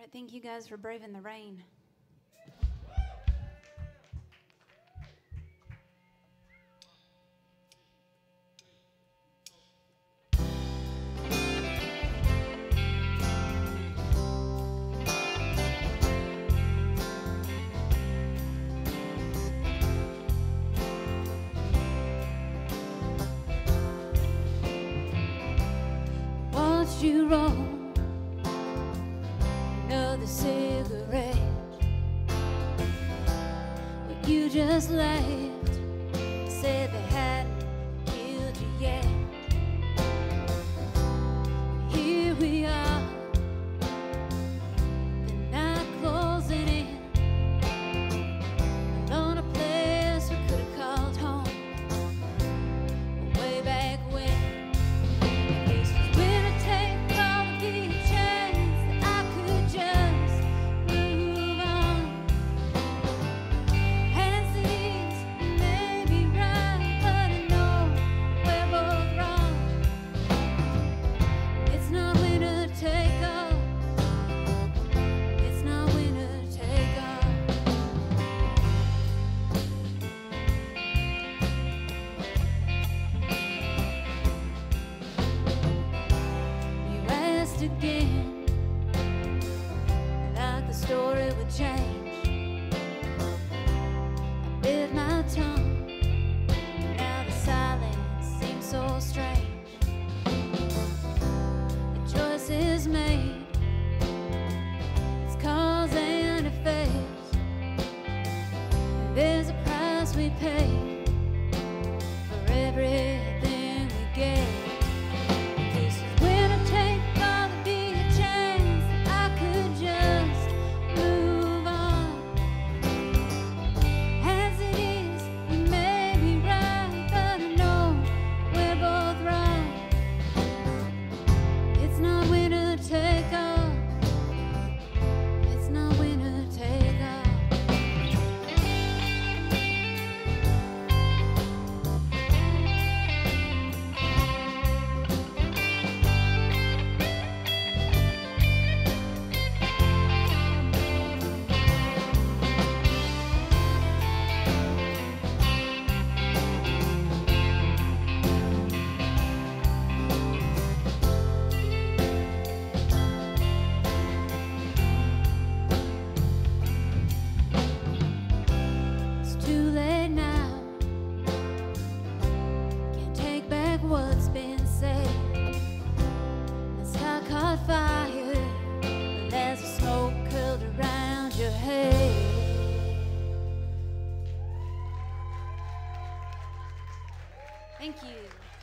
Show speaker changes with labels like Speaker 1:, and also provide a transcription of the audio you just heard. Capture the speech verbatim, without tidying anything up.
Speaker 1: right, thank you guys for braving the rain. Watched you roll another cigarette. Well, you just laughed, said they hadn't killed you yet. Here we are, the night closing in, alone a place we could have called home. Way back when. Again, like the story would change. I bit my tongue, now the silence seems so strange. The choice is made, it's cause and effect. There's a price we pay for everything we get. What's been said? This car caught fire, and there's a smoke curled around your head. Thank you.